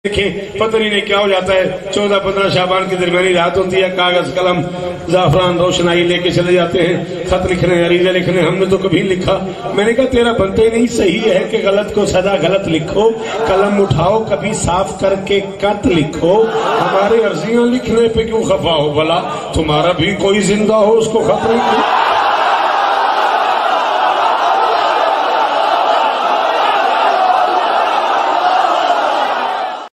देखें पता नहीं क्या हो जाता है। 14-15 शाबान की दरमियानी रात होती है, कागज कलम जाफरान रोशनाई लेके चले जाते हैं, खत लिखने अरीजा लिखने। हमने तो कभी लिखा, मैंने कहा तेरा बनते नहीं, सही है कि गलत को सदा गलत लिखो, कलम उठाओ कभी साफ करके कत लिखो। हमारे अर्जियां लिखने पे क्यों खफा हो, भला तुम्हारा भी कोई जिंदा हो उसको खत नहीं।